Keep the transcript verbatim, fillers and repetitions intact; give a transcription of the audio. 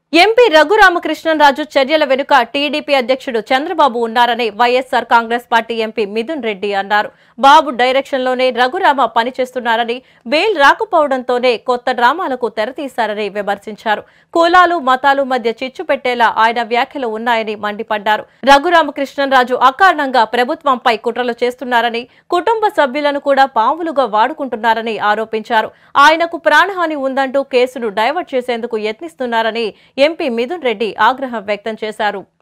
MP Raghuramakrishnaraju చర్యల వెనుక TDP అధ్యక్షుడు చంద్రబాబు ఉన్నారని వైఎస్ఆర్ కాంగ్రెస్ పార్టీ ఎంపీ మిథున్ రెడ్డి అన్నారు. బాబు డైరెక్షన్ లోనే రఘురామ పనిచేస్తున్నారని, బెయిల్ రాకపోవడంతోనే కొత్త డ్రామాలకు తెరతీశారని విమర్శించారు. కులాలు మతాలు మధ్య చిచ్చు పెట్టేలా ఆయన వ్యాఖ్యలు ఉన్నాయని మండిపడ్డారు. రఘురామకృష్ణరాజు అకారణంగా ప్రభుత్వంపై కుట్రలు చేస్తున్నారని, కుటుంబ సభ్యులను కూడా పావులుగా వాడుకుంటున్నారని ఆరోపించారు. ఆయనకు ప్రాణహాని ఉందంటూ కేసును డైవర్ట్ చేసేందుకు యత్నిస్తున్నారని ఎంపీ మిథున్ రెడ్డి ఆగ్రహం వ్యక్తం చేశారు.